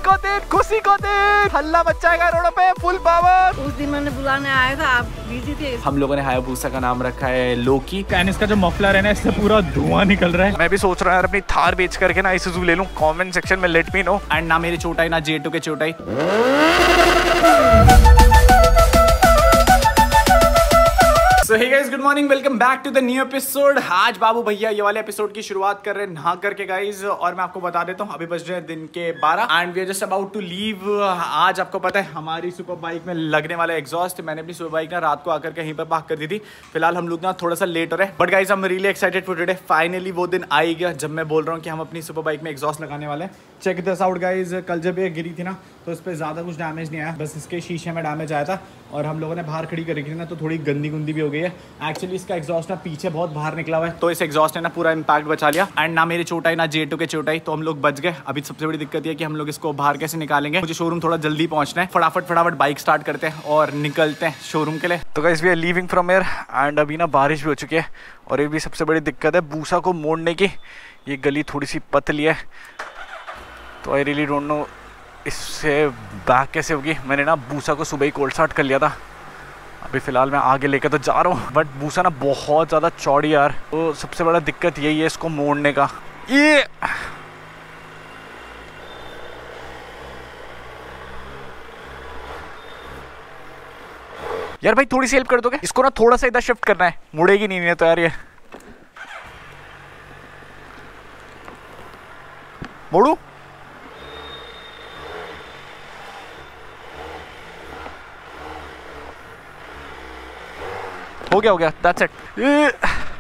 खुशी को दिन हल्ला मच जाएगा रोडों पे फुल पावर। उस दिन मैंने बुलाने आया था, आप बिजी थे। हम लोगों ने हायाबुसा का नाम रखा है लोकी। कैनिस का जो मफलर है ना, इससे पूरा धुआं निकल रहा है। मैं भी सोच रहा हूँ यार अपनी थार बेच करके ना इसूज़ू ले लूं। कमेंट सेक्शन में लेट मी नो। एंड ना मेरी चोटाई ना J2 के चोटाई। So hey guys, good morning, welcome back to the new episode। आज बाबू भैया ये वाले एपिसोड की शुरुआत कर रहे हैं नहा करके गाइज। और मैं आपको बता देता हूँ अभी बज रहे हैं दिन के 12 and we are just about to leave. आज आपको पता है हमारी सुपर बाइक में लगने वाला एग्जॉस्ट, मैंने अपनी सुपर बाइक ना रात को आकर कहीं पर पार्क कर दी थी। फिलहाल हम लोग ना थोड़ा सा लेट हो रहे हैं, but guys I am really excited for today. Finally वो दिन आ गया जब मैं बोल रहा हूँ कि हम अपनी सुपर बाइक में एग्जॉस्ट लगाने वाले हैं। Check this out guys. कल जब ये गिरी थी ना तो इस पर ज़्यादा कुछ डैमेज नहीं आया, बस इसके शीशे में डैमेज आया था। और हम लोगों ने बाहर खड़ी कर रखी थी ना तो थोड़ी गंदी गुंदी भी हो गई है। एक्चुअली इसका एग्जॉस्ट ना पीछे बहुत बाहर निकला हुआ है, तो इस एग्जॉस्ट ने ना पूरा इम्पैक्ट बचा लिया। एंड ना मेरी चोटाई ना J2 के चोटाई, तो हम लोग बच गए। अभी सबसे बड़ी दिक्कत ये कि हम लोग इसको बाहर कैसे निकालेंगे। मुझे शोरूम थोड़ा जल्दी पहुंचना है, फटाफट बाइक स्टार्ट करते हैं और निकलते हैं शोरूम के लिए। तो guys we are leaving from here and अभी ना बारिश भी हो चुकी है। और ये भी सबसे बड़ी दिक्कत है बूसा को मोड़ने की। ये गली थोड़ी सी पतली है, तो आई रियली डोंट नो इससे बैक कैसे होगी। मैंने ना बूसा को सुबह ही कोल्ड स्टार्ट कर लिया था। अभी फ़िलहाल मैं आगे लेकर तो जा रहा हूँ, बट बूसा ना बहुत ज़्यादा चौड़ी यार। तो सबसे बड़ा दिक्कत यही है इसको मोड़ने का। ये यार भाई थोड़ी सी हेल्प कर दोगे, इसको ना थोड़ा सा इधर शिफ्ट करना है। मुड़ेगी नहीं तो यार ये मोड़ू। हो गया दैट्स इट।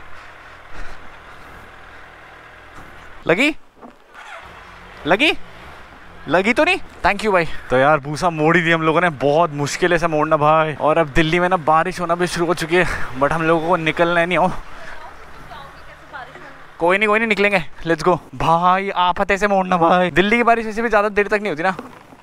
लगी तो नहीं। थैंक यू भाई। तो यार बूसा मोड़ी थी हम लोगों ने, बहुत मुश्किल से मोड़ना भाई। और अब दिल्ली में ना बारिश होना भी शुरू हो चुकी है, बट हम लोगों को निकलना नहीं हो। कोई नहीं निकलेंगे, लेट्स गो भाई। आफत ऐसे मोड़ना भाई, दिल्ली की बारिश ऐसे भी ज़्यादा देर तक नहीं होती ना।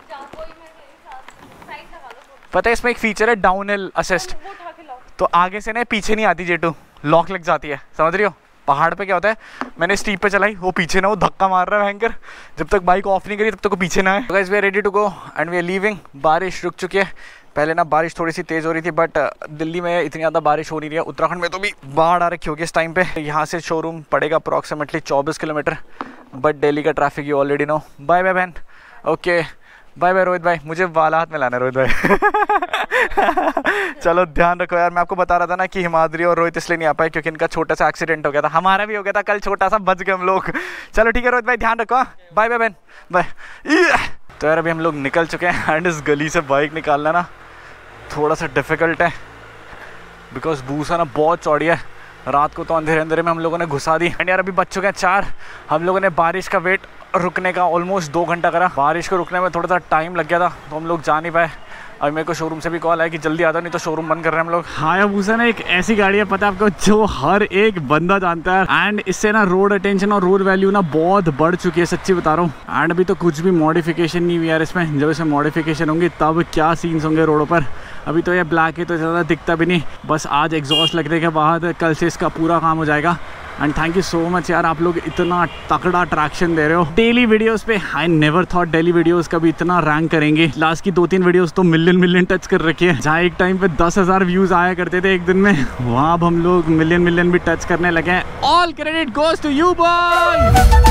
पता है इसमें एक फीचर है डाउन हिल असिस्ट, तो आगे से ना पीछे नहीं आती J2, लॉक लग जाती है, समझ रही हो। पहाड़ पे क्या होता है, मैंने स्टीप पे चलाई, वो पीछे ना वो धक्का मार रहा है भयंकर। जब तक बाइक ऑफ नहीं करी तब तक वो पीछे ना है। Guys we are ready to go and we are leaving. बारिश रुक चुकी है। पहले ना बारिश थोड़ी सी तेज़ हो रही थी, बट दिल्ली में इतनी ज़्यादा बारिश हो नहीं रही है। उत्तराखंड में तो भी बाढ़ आ रखी होगी इस टाइम पे। यहाँ से शोरूम पड़ेगा अप्रॉक्सीमेटली 24 किलोमीटर, बट दिल्ली का traffic you already know. Bye bye बहन। ओके बाय बाय रोहित भाई। मुझे वाला हाथ में लाना है रोहित भाई। चलो ध्यान रखो यार। मैं आपको बता रहा था ना कि हिमाद्री और रोहित इसलिए नहीं आ पाए क्योंकि इनका छोटा सा एक्सीडेंट हो गया था। हमारा भी हो गया था कल, छोटा सा, बच गए हम लोग। चलो ठीक है रोहित भाई, ध्यान रखो। बाय बाय बहन, बाय। तो यार अभी हम लोग निकल चुके हैं एंड इस गली से बाइक निकालना ना थोड़ा सा डिफिकल्ट है, बिकॉज बूसा ना बहुत चौड़ी है। रात को तो अंधेरे में हम लोगों ने घुसा दी। एंड यार अभी बज चुके हैं 4। हम लोगों ने बारिश का वेट रुकने का ऑलमोस्ट 2 घंटा करा। बारिश को रुकने में थोड़ा सा टाइम लग गया था, तो हम लोग जा नहीं पाए। अभी मेरे को शोरूम से भी कॉल आया कि जल्दी आ जाओ, नहीं तो शोरूम बंद कर रहे हैं हम लोग। हायाबुसा ना एक ऐसी गाड़ी है, पता है आपको, जो हर एक बंदा जानता है। एंड इससे ना रोड अटेंशन और रोड वैल्यू ना बहुत बढ़ चुकी है, सच्ची बता रहा हूँ। एंड अभी तो कुछ भी मॉडिफिकेशन नहीं हुई यार इसमें। जब इसमें मॉडिफिकेशन होंगी तब क्या सीन्स होंगे रोडों पर। अभी तो ये ब्लैक है तो ज़्यादा दिखता भी नहीं। बस आज एग्जॉस्ट लगने के बाद कल से इसका पूरा काम हो जाएगा। And thank you so much यार, आप लोग इतना तगड़ा ट्रैक्शन दे रहे हो डेली वीडियोस पे। I never thought daily videos कभी इतना रैंक करेंगे। लास्ट की 2-3 वीडियोस तो मिलियन टच कर रखी है। जहाँ एक टाइम पे 10,000 व्यूज आया करते थे एक दिन में, वहाँ अब हम लोग मिलियन भी टच करने लगे हैं। All credit goes to you boy.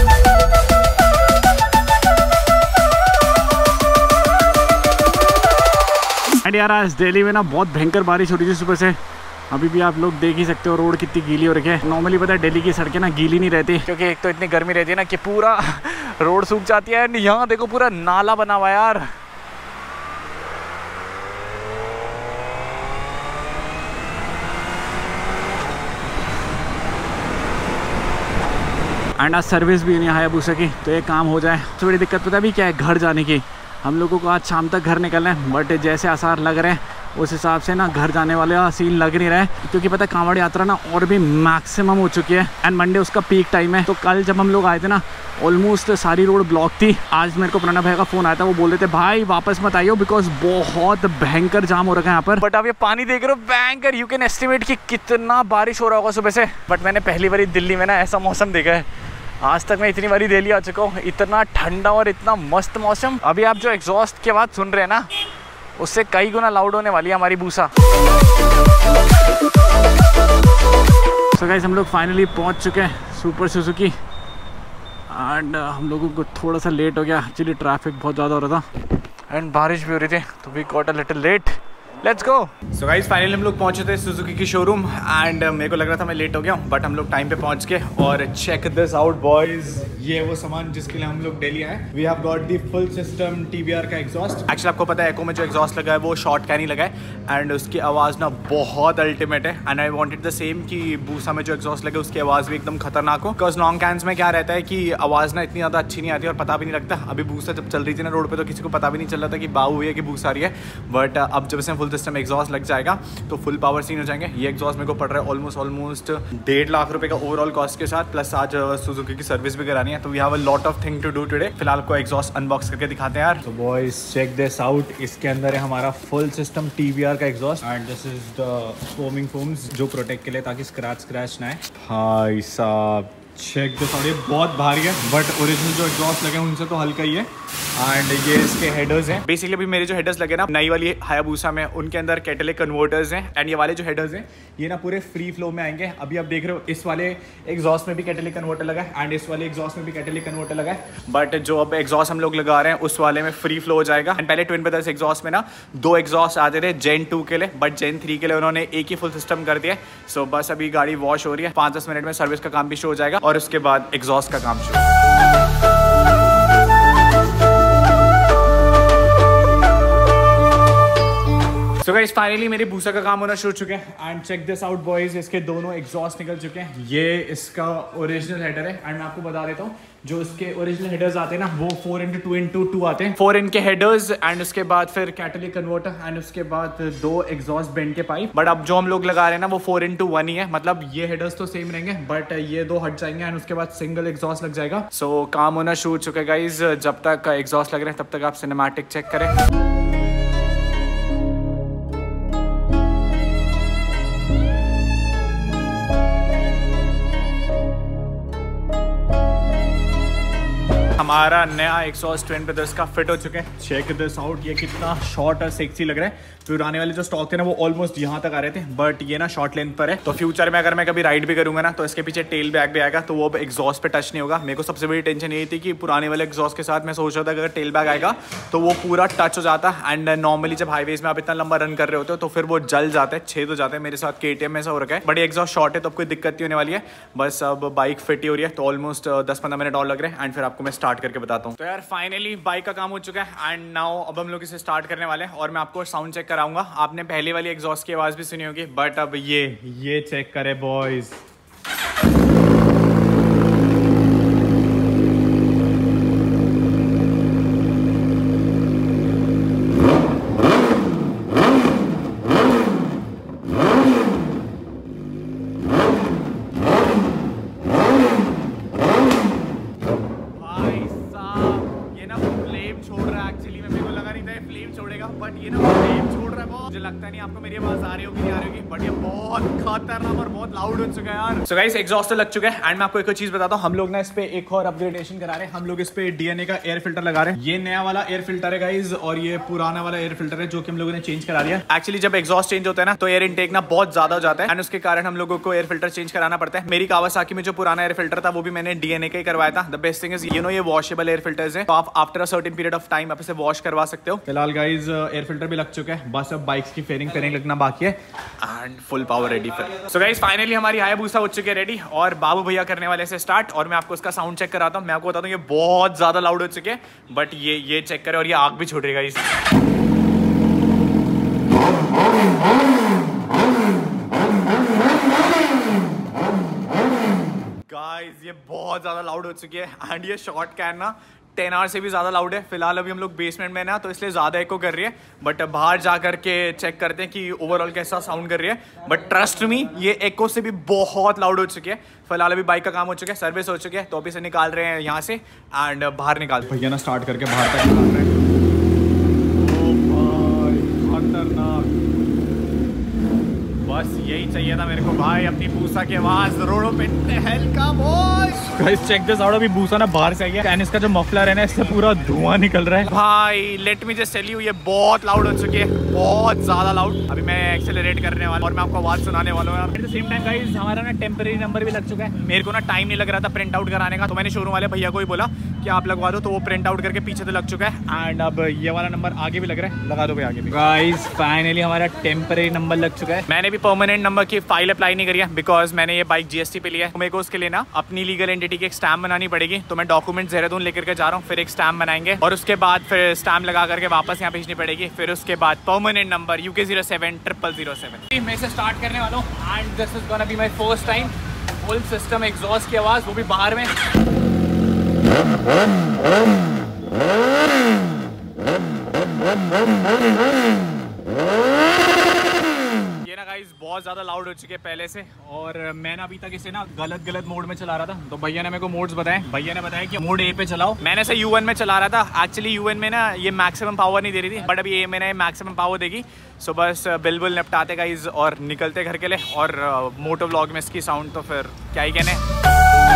And यार आज दिल्ली में ना बहुत भयंकर बारिश हो रही थी सुबह से। अभी भी आप लोग देख ही सकते हो रोड कितनी गीली हो रखी है। नॉर्मली पता है दिल्ली की सड़कें ना गीली नहीं रहती, क्योंकि एक तो इतनी गर्मी रहती है ना कि पूरा रोड सूख जाती है। यहाँ देखो पूरा नाला बना हुआ है यार। एंड आज सर्विस भी नहीं हायाबुसा की, तो ये काम हो जाए। सबसे बड़ी दिक्कत पता है भी क्या है, घर जाने की। हम लोगों को आज शाम तक घर निकलना है, बट जैसे आसार लग रहे हैं उस हिसाब से ना घर जाने वाले सीन लग नहीं रहा है, क्योंकि पता है कांवड़ यात्रा ना और भी मैक्सिमम हो चुकी है। एंड मंडे उसका पीक टाइम है। तो कल जब हम लोग आए थे ना ऑलमोस्ट सारी रोड ब्लॉक थी। आज मेरे को प्रणव भाई का फोन आया था, वो बोल रहे थे भाई वापस मत आइयो बिकॉज बहुत भयंकर जाम हो रखा है यहाँ पर। बट अब ये पानी देख रहे हो भयंकर, यू कैन एस्टिमेट कि कितना बारिश हो रहा होगा सुबह से। बट मैंने पहली बार दिल्ली में ना ऐसा मौसम देखा है। आज तक मैं इतनी बारी दिल्ली आ चुका हूँ, इतना ठंडा और इतना मस्त मौसम। अभी आप जो एग्जॉस्ट की आवाज़ सुन रहे हैं ना, उससे कई गुना लाउड होने वाली है हमारी बूसा। सो गाइस, हम लोग फाइनली पहुँच चुके हैं सुपर सुजुकी एंड हम लोगों को थोड़ा सा लेट हो गया। एक्चुअली ट्रैफिक बहुत ज़्यादा हो रहा था एंड बारिश भी हो रही थी, तो we got a little late. Let's go. So guys, finally हम लोग पहुंचे थे सुजुकी की शोरूम एंड मेरे को लग रहा था मैं लेट हो गया हूँ, बट हम लोग टाइम पे पहुंच गए। और चेक दिस आउट बॉयज, ये वो सामान जिसके लिए हम लोग दिल्ली आए। We have got the full system TBR का एग्जॉस्ट। एक्चुअली आपको पता है एको में जो एग्जॉस्ट लगा है वो शॉर्ट कैन ही लगा है एंड उसकी आवाज़ ना बहुत अल्टीमेट है। And I wanted the same कि बूसा में जो एग्जॉस्ट लगे उसकी आवाज़ भी एकदम खतरनाक हो। बिकॉज लॉन्ग कैन्स में क्या रहता है कि आवाज़ ना इतनी ज़्यादा अच्छी नहीं आती और पता भी नहीं लगता। अभी बूसा जब चल रही थी ना रोड पर, तो किसी को पता भी नहीं चल रहा था कि बाऊ हुई है कि बूसा आ रही है। बट अब जब इसमें फुल सिस्टम एग्जॉस्ट लग जाएगा तो फुल पावर सीन हो जाएंगे। ये एग्जॉस्ट मेरे को पड़ रहा है ऑलमोस्ट 1.5 लाख रुपए का ओवरऑल कॉस्ट के साथ, प्लस आज सुजुकी की सर्विस भी करानी है। तो we have a lot of thing to do today. फिलहाल आपको एग्जॉस्ट अनबॉक्स करके दिखाते हैं यार। तो बॉयज चेक दिस आउट, इसके अंदर है हमारा फुल सिस्टम TBR का exhaust and this is the foaming foams जो प्रोटेक्ट के लिए, ताकि स्क्रैच ना आए। भाई साहब चेक दिस आउट, ये बहुत भारी है बट ओरिजिनल जो एग्जॉस्ट लगे हैं उनसे तो हल्का ही है। एंड ये इसके हेडर्स हैं। बेसिकली अभी मेरे जो हेडर्स लगे ना नई वाली हायाबूसा में, उनके अंदर कैटेलिक कन्वर्टर्स हैं एंड ये वाले जो हेडर्स हैं ये ना पूरे फ्री फ्लो में आएंगे। अभी आप देख रहे हो इस वाले एग्जॉस्ट में भी कैटेलिक कन्वर्टर लगा है एंड इस वाले एग्जॉस्ट में भी कैटेलिक कन्वर्टर लगा है। बट जो अब एग्जॉस्ट हम लोग लगा रहे हैं उस वाले में फ्री फ्लो हो जाएगा। एंड पहले ट्विन ब्रदर्स एग्जॉस्ट में ना 2 एग्जॉस्ट आते थे Gen 2 के लिए, बट Gen 3 के लिए उन्होंने एक ही फुल सिस्टम कर दिया। सो बस अभी गाड़ी वॉश हो रही है, 5-10 मिनट में सर्विस का काम भी शुरू हो जाएगा और उसके बाद एग्जॉस्ट का काम शुरू। सो गाइस, फाइनली मेरी बूसा का काम होना शुरू हो चुका है and check this out boys, इसके दोनों एग्जॉस्ट निकल चुके हैं। ये इसका ओरिजिनल हेडर है एंड मैं आपको बता देता हूँ जो इसके ओरिजिनल हेडर्स आते हैं ना वो 4x2x2 आते हैं। 4 इनके हेडर्स एंड उसके बाद फिर कैटेलिक कन्वर्टर एंड उसके बाद 2 एग्जॉस्ट बेंड के पाइप। बट अब जो हम लोग लगा रहे हैं ना वो 4x1 ही है, मतलब ये हेडर्स तो सेम रहेंगे बट ये 2 हट जाएंगे एंड उसके बाद सिंगल एग्जॉस्ट लग जाएगा। सो काम होना शुरू हो चुका है गाइज। जब तक एग्जॉस्ट लग रहे हैं तब तक आप सिनेमैटिक चेक करें। हमारा नया एग्जॉस्ट ट्विन ब्रदर्स का फिट हो चुका है। चेक दिस आउट, ये कितना शॉर्ट और सेक्सी लग रहा है। पुराने वाले जो स्टॉक थे ना वो ऑलमोस्ट यहाँ तक आ रहे थे, बट ये ना शॉर्ट लेंथ पर है। तो फ्यूचर में अगर मैं कभी राइड भी करूंगा ना तो इसके पीछे टेल बैग भी आएगा, तो वो अब एग्जॉस्ट पे टच नहीं होगा। मेरे को सबसे बड़ी टेंशन यही थी कि पुराने वाले एग्जॉस्ट के साथ मैं सोच रहा था कि अगर टेल बैग आएगा तो वो पूरा टच हो जाता। एंड नॉर्मली जब हाईवेज में आप इतना लंबा रन कर रहे होते हो तो फिर वो जल जाते हैं, छेद हो जाते हैं। मेरे साथ KTM में ऐसा हो रखा है, बट एग्जॉस्ट शॉर्ट है तो अब कोई दिक्कत नहीं होने वाली है। बस अब बाइक फिट ही हो रही है, तो ऑलमोस्ट 10-15 मिनट और लग रहे हैं एंड फिर आपको मैं स्टार्ट करके बताता हूँ। तो यार फाइनली बाइक का काम हो चुका है एंड नाउ अब हम लोग इसे स्टार्ट करने वाले हैं और मैं आपको साउंड चेक कराऊंगा। आपने पहले वाली एग्जॉस्ट की आवाज भी सुनी होगी, बट अब ये चेक करे बॉयज। लगता नहीं आपको मेरी आवाज आ रही होगी नहीं आ रही होगी, बट ये बहुत खतरनाक और बहुत लाउड हो चुका है यार। सो गाइस, एग्जॉस्ट लग चुका है एंड मैं आपको एक और चीज बताता हूँ। हम लोग ना इस पे एक और अपग्रेडेशन करा रहे हैं। हम लोग इस पे DNA का एयर फिल्टर लगा रहे हैं। ये नया वाला एयर फिल्टर है गाइस और ये पुराना वाला एयर फिल्टर है जो कि हम लोगों ने चेंज करा दिया। एक्चुअली जब एग्जॉस्ट चेंज होता है ना तो एयर इनटेक ना बहुत ज्यादा हो जाता है एंड उसके कारण हम लोगों को एयर फिल्टर चेंज कराना पड़ता है। मेरी कावासाकी में जो पुराना एयर फिल्टर था वो भी मैंने DNA का ही करवाया था। द बेस्ट थिंग इज ये वॉशेबल एयर फिल्टर्स है, तो आप after a certain period of time आप इसे वॉश करवा सकते हो। फिलहाल गाइस एयर फिल्टर भी लग चुका है, बस अब बाइक्स की फेयरिंग लगना बाकी है एंड फुल पावर रेडी फिर। सो गाइस, फाइनली हमारी हायाबूसा हो चुकी है रेडी और बाबू भैया करने वाले से स्टार्ट। और मैं आपको इसका साउंड चेक कराता हूँ। मैं आपको बताता हूँ ये बहुत ज्यादा लाउड हो चुके हैं, बट ये चेक करें और ये आग भी छूट रही है गाइस। गाइस ये बहुत ज्यादा लाउड हो चुकी है एंड ये शॉर्ट कैन ना 10R से भी ज़्यादा लाउड है। फिलहाल अभी हम लोग बेसमेंट में ना तो इसलिए ज़्यादा एको कर रही है, बट बाहर जा करके चेक करते हैं कि ओवरऑल कैसा साउंड कर रही है। बट ट्रस्ट मी ये एको से भी बहुत लाउड हो चुकी है। फिलहाल अभी बाइक का काम हो चुका है, सर्विस हो चुकी है, तो अभी से निकाल रहे हैं यहाँ से एंड बाहर निकाल भैया ना स्टार्ट करके बाहर तक निकाल रहे हैं। ओ भाई खतरनाक, बस यही चाहिए था मेरे को भाई, अपनी भूसा की आवाज रोडों पे टहल का voice. Guys check this out, अभी भूसा ना बाहर से आई है एंड इसका जो मफलर है ना इससे पूरा धुआं निकल रहा है भाई। Let me just tell you, ये बहुत लाउड हो चुकी है, बहुत ज्यादा लाउड। अभी मैं एक्सेलरेट करने वाला और मैं आपको आवाज सुनाने वाला हूँ। At the same time guys हमारा ना टेम्परेरी नंबर भी लग चुका है। मेरे को ना टाइम नहीं लग रहा था प्रिंट आउट कराने का, तो मैंने शोरूम वाले भैया को ही बोला कि आप लगवा दो, तो वो प्रिंट आउट करके पीछे तो लग चुका है एंड अब ये वाला नंबर आगे भी लग रहा है, लगा दो भाई आगे भी। गाइस फाइनली हमारा टेम्परेरी नंबर लग चुका है। मैंने भी परमानेंट नंबर की फाइल अप्लाई नहीं करी है बिकॉज मैंने ये बाइक जीएसटी पे लिया है। मेरे को उसके लिए ना अपनी लीगल एंटिटी की एक स्टैम्प बनानी पड़ेगी, तो मैं डॉक्यूमेंट देहरादून लेकर के जा रहा हूँ, फिर एक स्टैम्प बनाएंगे और उसके बाद फिर स्टैम्प लगा करके वापस यहाँ भेजनी पड़ेगी, फिर उसके बाद परमानेंट नंबर UK070007 मैं से स्टार्ट करने वाला हूँ and this is gonna be my first time full system exhaust की आवाज, वो भी बाहर में। ये ना गाइस बहुत ज्यादा लाउड हो चुके हैं पहले से, और मैं ना अभी तक इसे ना गलत मोड में चला रहा था, तो भैया ने मेरे को मोड्स बताए। भैया ने बताया कि मोड ए पे चलाओ, मैंने से U1 में चला रहा था। एक्चुअली U1 में ना ये मैक्सिमम पावर नहीं दे रही थी, बट अभी ए में ना मैक्सिमम पावर देगी। सो बस बिल निपटाते गाइस और निकलते घर के लिए, और मोटो व्लॉग में इसकी साउंड तो फिर क्या ही कहने।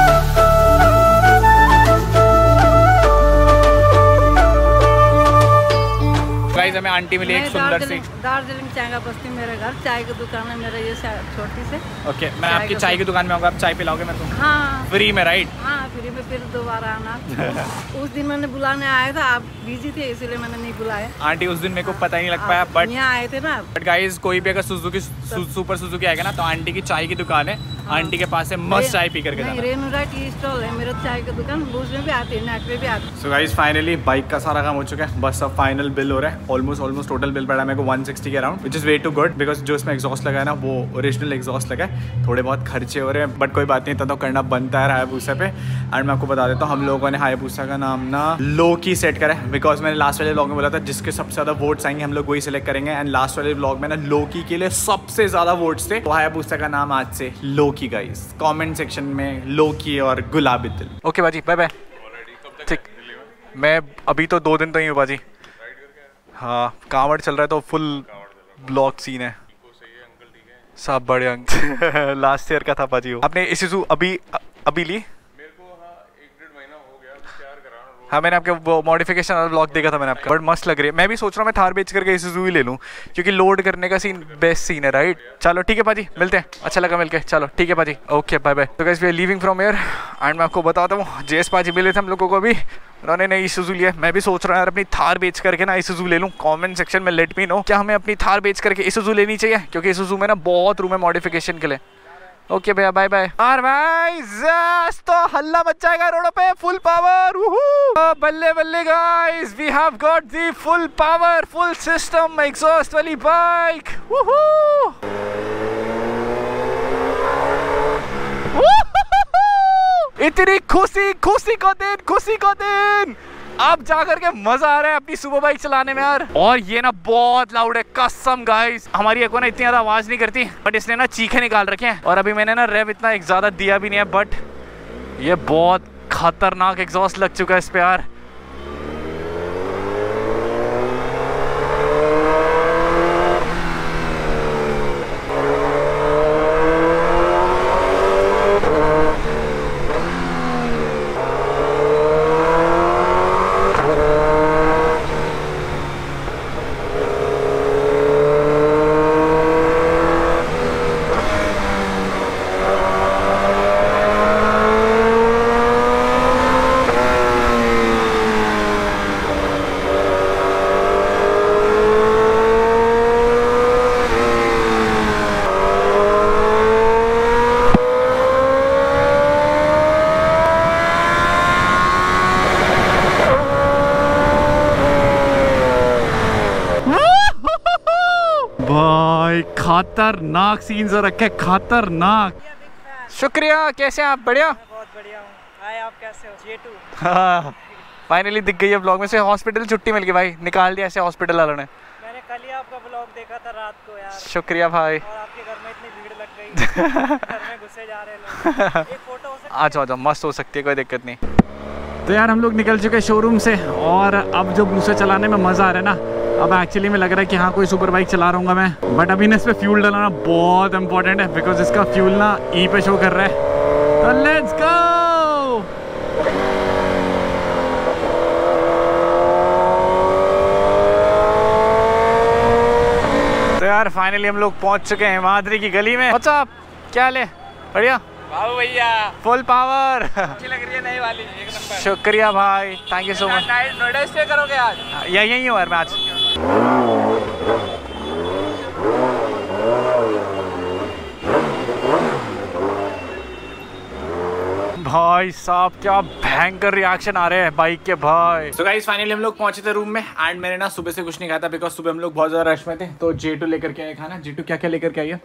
गाइस हमें आंटी मिली एक सुंदर सी। दार्जिलिंग चाय का बस्ती मेरा घर, चाय की दुकान है मेरा, ये छोटी से। ओके मैं आपकी चाय की दुकान में आऊंगा, आप चाय पिलाओगे मेरे को? हाँ फ्री में, राइट? हाँ फ्री में, फिर दोबारा आना। उस दिन मैंने बुलाने आया था, आप बिजी थे इसलिए मैंने नहीं बुलाया। आंटी उस दिन मेरे को पता ही नहीं लग पाया, बट यहाँ आए थे ना। बट गाइस कोई भी अगर सुजुकी सुपर सुजुकी आएगा ना, तो आंटी की चाय की दुकान है, आंटी के पास से मस्त चाय पी करके जाना। रेनूरा टी स्टॉल है मेरा, चाय की दुकान बूज में भी आती है, नेट पे भी आती है। सो गाइस फाइनली बाइक का सारा काम हो चुका है, बस अब फाइनल बिल हो रहा है। ऑलमोस्ट टोटल बिल पड़ा है मेरे को 160 के around, which is way too good because जो इसमें एग्जॉस्ट लगा है ना वो ओरिजिनल एग्जॉस्ट लगा है। थोड़े बहुत खर्चे हो रहे हैं बट कोई बात नहीं, तो करना बनता है हायाबुसा पे। एंड मैं आपको बता देता हूँ, हम लोगों ने हायाबुसा का नाम ना लोकी सेट करा है, बिकॉज मैंने लास्ट वाले व्लॉग में बोला था जिसके सबसे ज्यादा वोट्स आएंगे हम लोग वही सिलेक्ट करेंगे, एंड लास्ट वाले व्लॉग में ना लोकी के लिए सबसे ज्यादा वोट्स थे, तो हायाबुसा का नाम आज से लोकी गाइस। कमेंट सेक्शन में लोकी और गुलाबी दिल। ओके बाजी बाय बाय। ठीक, मैं अभी तो 2 दिन तो ही हूँ बाजी। हाँ कांवड़ चल रहा है तो फुल ब्लॉक सीन है, सब बढ़िया। लास्ट ईयर का था बाजी वो। आपने इसूज़ू अभी ली? हाँ मैंने आपके वो मॉडिफिकेशन वाला ब्लॉग देखा था मैंने आपका, बट मस्त लग रही है। मैं भी सोच रहा हूँ मैं थार बेच करके इसूज़ू ही ले लूँ, क्योंकि लोड करने का सीन बेस्ट सीन है, राइट? चलो ठीक है पाजी, मिलते हैं, अच्छा लगा मिलके। चलो ठीक है पाजी, ओके बाय बाय। तो guys we are leaving from here and मैं आपको बताता हूँ जेएस पाजी मिले थे हम लोगों को अभी, उन्होंने नई इसूज़ू लिया। मैं भी सोच रहा हूँ यार अपनी थार बेच करके ना इसूज़ू ले लूँ। कमेंट सेक्शन में लेट मी नो क्या हमें अपनी थार बेच करके इसूज़ू लेनी चाहिए, क्योंकि इसूज़ू में ना बहुत रूम है मॉडिफिकेशन के लिए। ओके भैया बाय बाय। और भाई तो हल्ला मच जाएगा रोडों पे, फुल पावर। बल्ले बल्ले guys, we have got the full power full system exhaust वाली बाइक। इतनी खुशी को दिन अब जाकर के मजा आ रहा है अपनी सुपर बाइक चलाने में यार। और ये ना बहुत लाउड है कसम गाइस, हमारी एको ना इतनी ज्यादा आवाज नहीं करती, बट इसने ना चीखे निकाल रखे हैं। और अभी मैंने ना रेव इतना ज्यादा दिया भी नहीं है, बट ये बहुत खतरनाक एग्जॉस्ट लग चुका है इस पे यार। भाई खतरनाक सीन रखे, खतरनाक। शुक्रिया, कैसे हैं आप? बढ़िया, बहुत बढ़िया हूँ। हाय आप कैसे हो? J2। हाँ फाइनली दिख गई है ब्लॉग में से। हॉस्पिटल छुट्टी मिल गई भाई, निकाल दिया ऐसे हॉस्पिटल वालों ने। मैंने कल ही आपका ब्लॉग देखा था रात को यार। शुक्रिया भाई। और आपके घर में इतनी भीड़ लग गई, घर में घुसे जा रहे लोग। एक फोटो हो सकती है? आ जाओ, मस्त हो सकती है, कोई दिक्कत नहीं। तो यार हम लोग निकल चुके शोरूम से, और अब जो बूसा चलाने में मज़ा आ रहा है ना, अब एक्चुअली में लग रहा है कि हाँ कोई सुपर बाइक चला रहा हूँ मैं, बट अभी ना इस पे फ्यूल डालना बहुत इंपॉर्टेंट है बिकॉज इसका फ्यूल ना ई पे शो कर रहा है। तो लेट्स गो। तो यार फाइनली हम लोग पहुंच चुके हैं हिमाद्री की गली में। व्हाट्सअप, क्या ले? बढ़िया बाबू भैया, फुल पावर। अच्छी लग रही है नई वाली, एक नंबर। शुक्रिया भाई, thank you so much. Noida stay करोगे आज? यही हूँ यार मैं आज। भाई साहब क्या भयंकर रिएक्शन आ रहे हैं बाइक के भाई। So guys, फाइनली हम लोग पहुंचे थे रूम में एंड मैंने ना सुबह से कुछ नहीं खाया था बिकॉज सुबह हम लोग बहुत ज्यादा रश में थे। तो जेटू लेकर के आए खाना। जेटू क्या क्या लेकर के आई है?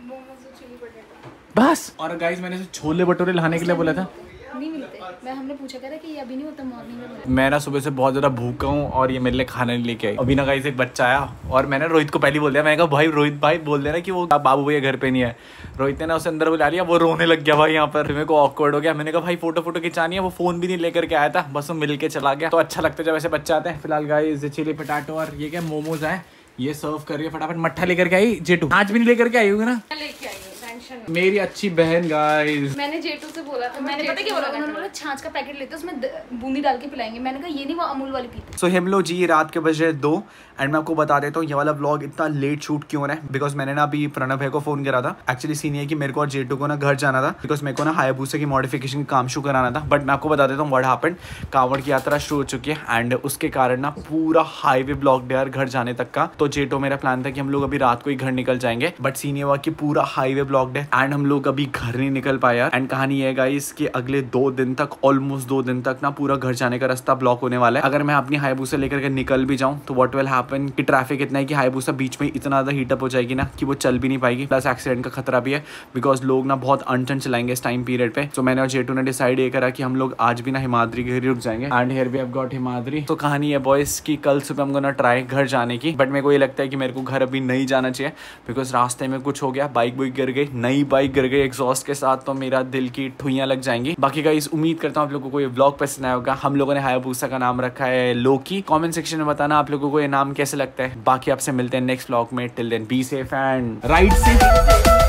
बस। और गाइस मैंने छोले भटूरे लाने के लिए बोला था, नहीं मिलते। हमने पूछा करा कि ये अभी नहीं होता, मॉर्निंग में। मैं ना सुबह से बहुत ज्यादा भूखा हूँ और ये मेरे लिए खाना नहीं लेके आई। अभी ना गाइस एक बच्चा आया और मैंने रोहित को पहले बोल दिया, मैंने कहा भाई रोहित भाई बोल देना कि वो बाबू भैया घर पे नहीं है। रोहित ने ना उसे अंदर बुला लिया, वो रोने लग गया भाई यहाँ पर। मेरे को ऑकवर्ड हो गया। मैंने कहा भाई फोटो खिंचानी है, वो फोन भी नहीं लेकर के आया था, बस वो मिल के चला गया। तो अच्छा लगता है जब ऐसे बच्चे आते हैं। फिलहाल गाइस चिली पोटैटो और ये क्या मोमोज है, ये सर्व कर रही है। फटाफट मट्ठा लेकर के आई जेटू। आज भी नहीं लेकर के आई होगी ना? लेके आई हूँ, टेंशन नहीं। मेरी अच्छी बहन गाइस। मैंने जेटू से बोला था, मैंने पता क्या बोला, उन्होंने बोला छाछ का पैकेट लेते उसमें बूंदी डाल के पिलाएंगे। मैंने कहा ये नहीं, वो अमूल वाली पीते। सो हम लोग जी रात के बजे 2 एंड मैं आपको बता देता हूँ ये वाला व्लॉग इतना लेट शूट क्यों हो रहा है बिकॉज मैंने ना अभी प्रणव भाई को फोन करा था। एक्चुअली सीन ये कि मेरे को और जेटू को ना घर जाना था बिकॉज मेरे को ना हायाबुसा की मॉडिफिकेशन का काम शुरू कराना था। बट मैं आपको बता देता हूँ व्हाट हैपेंड। कांवड़ की यात्रा शुरू हो चुकी है एंड उसके कारण ना पूरा हाईवे ब्लॉक्ड है यार घर जाने तक का। तो जेटू मेरा प्लान था कि हम लोग अभी रात को ही घर निकल जाएंगे, बट सीन ये हुआ कि पूरा हाईवे ब्लॉक्ड है एंड हम लोग अभी घर नहीं निकल पाए यार। एंड कहानी ये है गाइस कि अगले 2 दिन तक, ऑलमोस्ट 2 दिन तक ना पूरा घर जाने का रास्ता ब्लॉक होने वाला है। अगर मैं अपनी हायाबुसा लेकर के निकल भी जाऊँ तो व्हाट विल हैपन कि ट्रैफिक इतना है कि हायाबुसा बीच में इतना ज़्यादा हीटअप हो जाएगी ना कि वो चल भी नहीं पाएगी। प्लस एक्सीडेंट का खतरा भी है बिकॉज लोग ना बहुत अनटन चलाएंगे इस टाइम पीरियड पे। तो मैंने और जेटू ने डिसाइड ये करा कि हम लोग आज भी ना हिमाद्री के घर रुक जाएंगे। And here we have got Himadri. तो कहानी है बॉयज की कल सुबह हम गोना ट्राई घर जाने की, बट मेरे को ये लगता है कि मेरे को घर अभी नहीं जाना चाहिए बिकॉज रास्ते में कुछ हो गया, बाइक गिर गई, नई बाइक गिर गई एग्जॉस्ट के साथ, तो मेरा दिल की ठुइयां लग जाएंगी। बाकी गाइस उम्मीद करता हूँ आप लोगों को ये व्लॉग पसंद आया होगा। हम लोगों ने हायाबुसा का नाम रखा है लोकी। कमेंट सेक्शन में बताना आप लोगों को ये नाम कैसे लगता है। बाकी आपसे मिलते हैं नेक्स्ट व्लॉग में। Till then be safe and ride safe.